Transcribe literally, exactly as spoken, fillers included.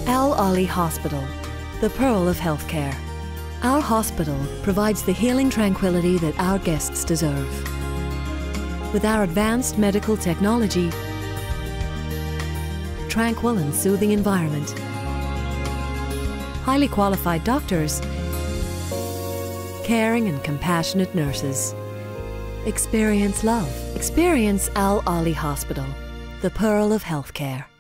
Ahli Hospital, the pearl of healthcare. Our hospital provides the healing tranquility that our guests deserve. With our advanced medical technology, tranquil and soothing environment, highly qualified doctors, caring and compassionate nurses. Experience love. Experience Ahli Hospital, the pearl of healthcare.